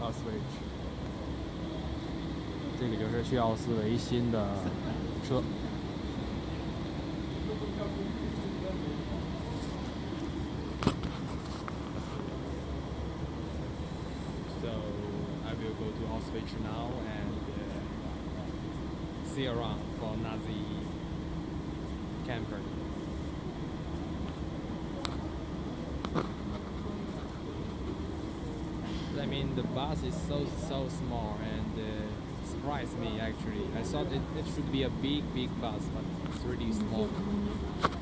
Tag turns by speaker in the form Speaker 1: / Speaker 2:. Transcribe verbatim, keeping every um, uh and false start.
Speaker 1: Auschwitz。这个就是去奥斯维辛的车。So I will go to Auschwitz now and uh, see around for Nazi camper. I mean, the bus is so so small and uh, surprised me actually. I thought it, it should be a big big bus, but it's really small.